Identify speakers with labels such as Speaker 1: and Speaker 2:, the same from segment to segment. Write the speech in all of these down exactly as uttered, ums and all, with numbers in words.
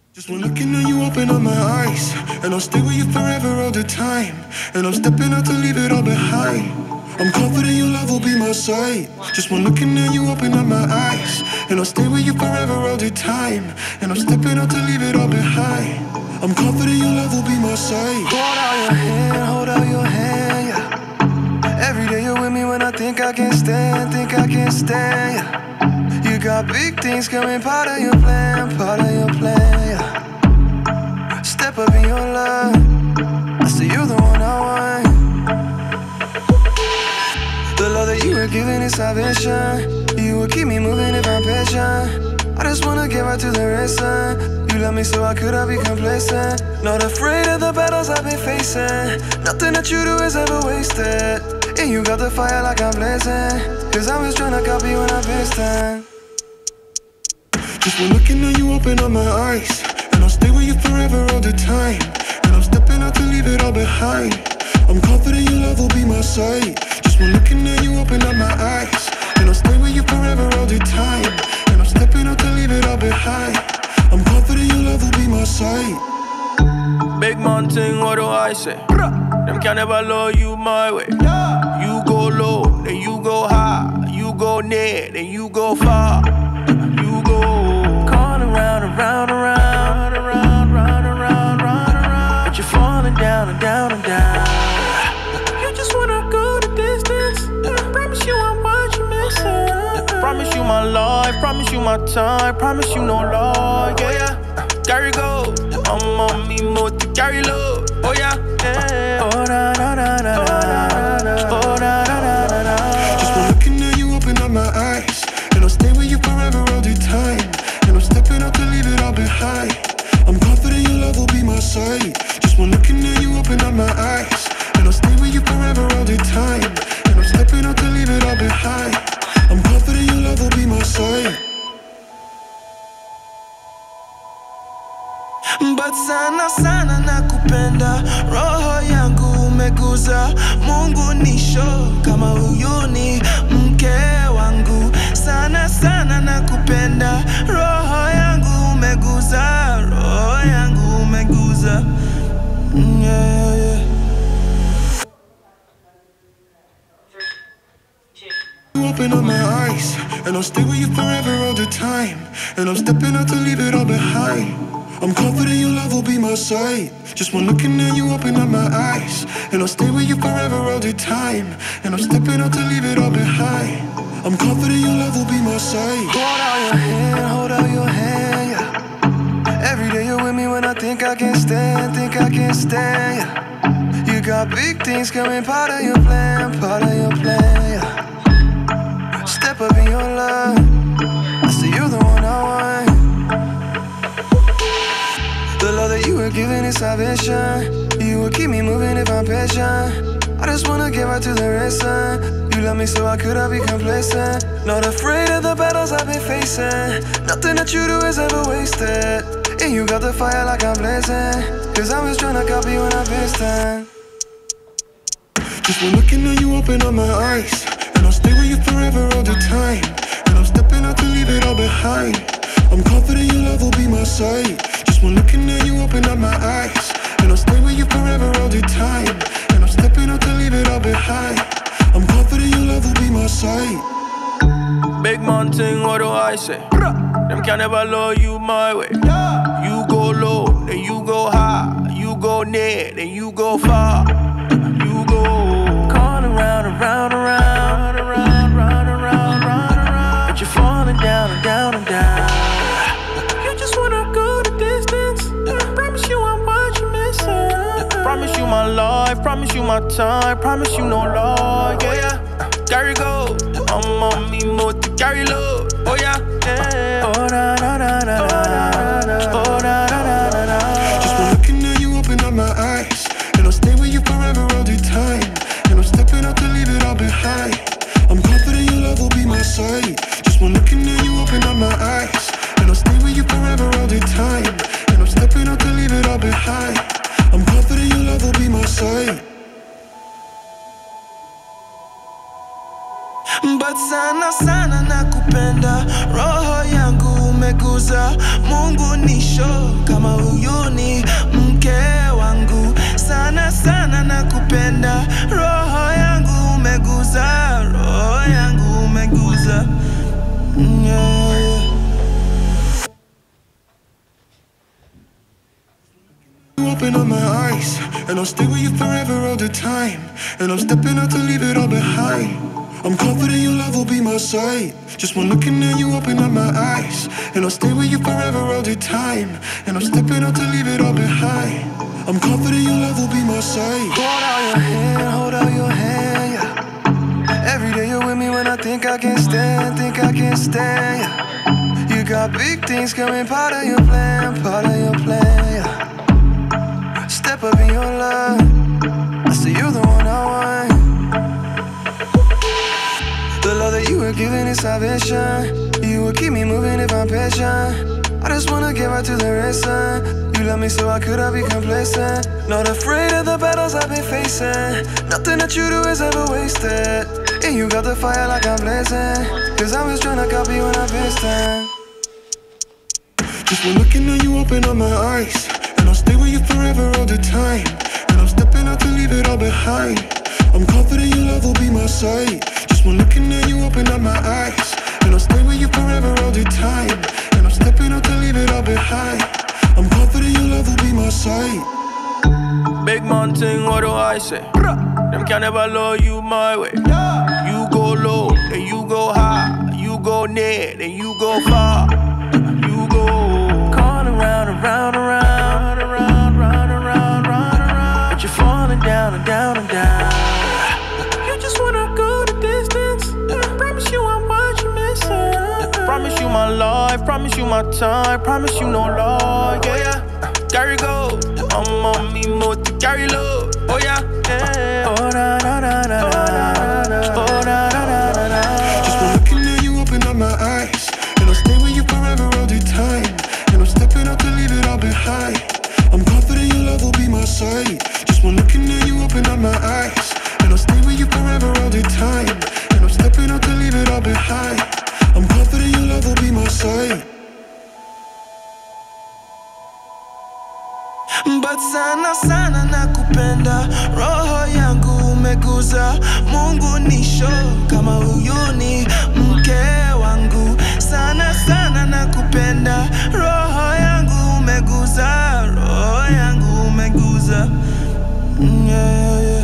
Speaker 1: Just one looking at you, open up my eyes, and I'll stay with you forever all the time. And I'm stepping out to leave it all behind. I'm confident your love will be my sight. Just one looking at you, open up my eyes, and I'll stay with you forever all the time. And I'm stepping out to leave it all behind. I'm confident your love will be my sight.
Speaker 2: Hold out your hand, hold out your hand, yeah. Every day you're with me when I think I can't stand, think I can't stand, yeah. You got big things coming, part of your plan, part of your plan, yeah. Step up in your love, I see you're the one I want. The love that you were giving is salvation. You will keep me moving if I'm patient. I just wanna get right to the racing. You love me so I could I be complacent. Not afraid of the battles I've been facing. Nothing that you do is ever wasted. And you got the fire like I'm blazing. Cause I was tryna copy when I pissed.
Speaker 1: Just one looking at you, open up my eyes, and I'll stay with you forever all the time. And I'm stepping out to leave it all behind. I'm confident your love will be my sight. Just one looking at you, open up my eyes, and I'll stay with you forever all the time. And I'm stepping out to leave it all behind. I'm confident your love will be my sight.
Speaker 3: Big mountain, what do I say? Them can never love you my way. You go low, then you go high. You go near, then you go far. You go call around, around, around, around, around, around, around, around. But you're falling down and down and down. You just wanna go the distance. Promise you I'm what you're missing. Promise you my life, promise you my time, promise you no lie, yeah, yeah. Carry go, I'm on me more to carry low, oh yeah, yeah. Oh na na na na na, oh na na na na na.
Speaker 1: Just one looking at you, open up my eyes, and I'll stay with you forever all the time. And I'm stepping out to leave it all behind. I'm confident your love will be my sight. Just one looking at you, open up my eyes, and I'll stay with you forever all the time. And I'm stepping out to leave it all behind. I'm confident your love will be my sight.
Speaker 2: But sana sana nakupenda, roho yangu umeguza. Mungu nisho kama huyu ni mke wangu. Sana sana nakupenda, roho yangu umeguza, roho yangu umeguza. Mm, yeah, yeah.
Speaker 1: Open up my eyes, and I'll stay with you forever all the time. And I'm stepping out to leave it all behind. I'm confident your love will be my sight. Just one looking at you, open up my eyes, and I'll stay with you forever all the time. And I'm stepping out to leave it all behind. I'm confident your love will be my sight.
Speaker 2: Hold out your hand, hold out your hand, yeah. Every day you're with me when I think I can't stand, think I can't stand, yeah. You got big things coming, part of your plan, part of your plan, yeah. Step up in your love, I see you're the one I want. The love that you were giving is salvation. You will keep me moving if I'm patient. I just wanna get right to the racing. You love me so I could I be complacent. Not afraid of the battles I've been facing. Nothing that you do is ever wasted. And you got the fire like I'm blazing. Cause I was tryna copy when I pissed.
Speaker 1: Just one looking at you, open up my eyes, and I'll stay with you forever all the time. And I'm stepping out to leave it all behind. I'm confident your love will be my sight. Just one looking at you, open up my eyes, and I'll stay with you forever all the time. And I'm stepping out to leave it all behind. I'm confident your love will be my sight.
Speaker 3: Big mountain, what do I say? Them can never love you my way. You go low, then you go high. You go near, then you go far. You go call around, around, around, around, around, around, around, around. But you're falling down and down and down. You just wanna go the distance. Promise you I'm what you're missing. Promise you my life, promise you my time, promise you no lie, yeah, yeah. Carry go, I'm on me more to carry low, oh yeah, yeah. Oh na na na na na, oh na na na na na.
Speaker 1: Just one looking at you, open up my eyes, and I'll stay with you forever all the time. And I'm stepping out to leave it all behind. I'm confident your love will be my sight. Just one looking at you, open up my eyes, and I'll stay with you forever all the time. And I'm stepping out to leave it all behind. I'm confident your love will be my sight.
Speaker 2: But sana sana nakupenda, roho yangu ume umeguza. Mungu nisho kama huyu ni mke wangu. Sana sana nakupenda, roho yangu umeguza, roho yangu umeguza. Yeah.
Speaker 1: Open up my eyes, and I'll stay with you forever all the time. And I'm stepping out to leave it all behind. I'm confident your love will be my sight. Just one looking at you, open up my eyes, and I'll stay with you forever all the time. And I'm stepping out to leave it all behind. I'm confident your love will be my sight.
Speaker 2: Hold out your hand, hold out your hand, yeah. Every day you're with me when I think I can't stand, think I can't stand, yeah. You got big things coming, part of your plan, part of your plan, yeah. Step up in your love, I say you're the one I want. The love that you were giving is salvation. You will keep me moving if I'm patient. I just wanna get right to the racing. You love me so I could have be complacent. Not afraid of the battles I've been facing. Nothing that you do is ever wasted. And you got the fire like I'm blazing. Cause I'm just tryna copy when I'm pasting.
Speaker 1: Just one looking at you, open up my eyes, and I'll stay with you forever all the time. And I'm stepping out to leave it all behind. I'm confident your love will be my sight. Just one looking at you, open up my eyes, and I'll stay with you forever all the time. And I'm stepping out to leave it all behind. I'm confident your love will be my sight.
Speaker 3: Big man thing, what do I say? Them can never love you my way. You go low, then you go high. You go near, then you go far. You go call around, around, around, around, around, around, around, around. But you're falling down and down and down. You just wanna go the distance. Promise you I'm what you're missing. Promise you my life, promise you my time, promise you no lie, yeah, yeah. Carry go, I'm on me more to carry low, oh yeah, yeah. Oh na na na na na, oh na na na na na.
Speaker 1: Just one looking at you, open up my eyes, and I'll stay with you forever all the time. And I'm stepping out to leave it all behind. I'm confident your love will be my sight. Just one looking at you, open up my eyes, and I'll stay with you forever all the time. And I'm stepping out to leave it all behind. I'm confident your love will be my sight.
Speaker 2: But sana sana nakupenda, roho yangu umeguza. Mungu nisho kama huyu ni mke wangu. Sana sana nakupenda, roho yangu umeguza, roho yangu umeguza. Yeah, yeah.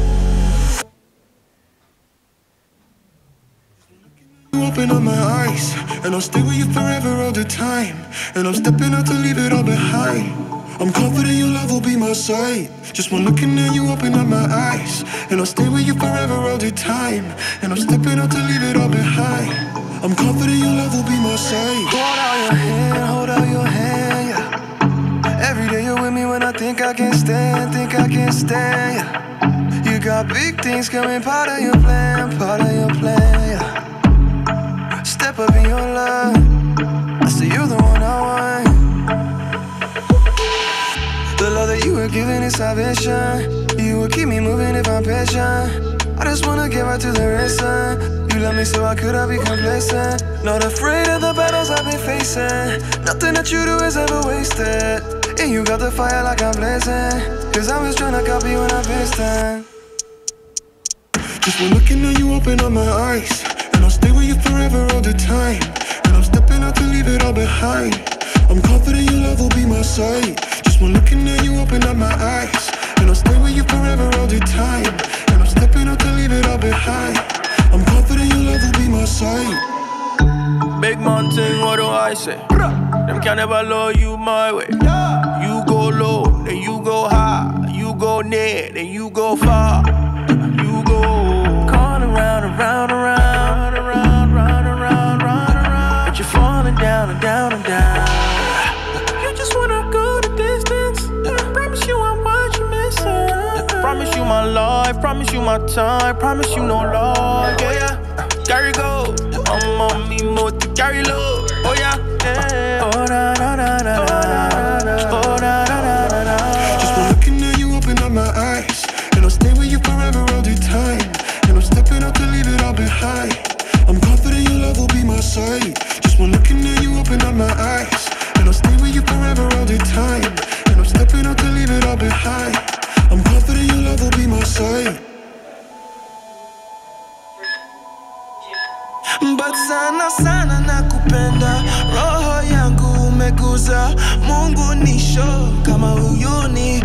Speaker 1: Open up my eyes, and I'll stay with you forever all the time. And I'm stepping out to leave it all behind. I'm confident your love will be my sight. Just one looking at you, open up my eyes, and I'll stay with you forever all the time. And I'm stepping out to leave it all behind. I'm confident your love will be my sight.
Speaker 2: Hold out your hand, hold out your hand, yeah. Every day you're with me when I think I can't stand, think I can't stand, yeah. You got big things coming, part of your plan, part of your plan, yeah. Step up in your love, I say you're the one I want. The love that you were giving is salvation. You will keep me moving if I'm patient. I just wanna get right to the racing. You love me so I could have be complacent. Not afraid of the battles I've been facing. Nothing that you do is ever wasted. And you got the fire like I'm blazing. Cause I'm just tryna copy when I'm pasting.
Speaker 1: Just one looking at you, open up my eyes, and I'll stay with you forever all the time. And I'm stepping out to leave it all behind. I'm confident your love will be my sight. Just one looking at you, open up my eyes, and I'll stay with you forever all the time. And I'm stepping out to leave it all behind. I'm confident your love will be my sight.
Speaker 3: Big man thing, what do I say? Them can never love you my way. You go low, then you go high. You go near, then you go far. You go call around, around, around, around, around, around, around, around. But you're falling down and down and down. You just wanna go the distance. Promise you I'm what you're missing. Promise you my life, promise you my time, promise you no lie, yeah, yeah. Carry go, I'm on me more to carry low, oh yeah, yeah. Oh na na na na na, oh na na na na na.
Speaker 1: Just one looking at you, open up my eyes, and I'll stay with you forever all the time. And I'm stepping out to leave it all behind. I'm confident your love will be my sight. Just one looking at you, open up my behind. I'm confident your love will be my side.
Speaker 2: But sana sana nakupenda, roho yangu umeguza. Mungu nisho kama uyuni,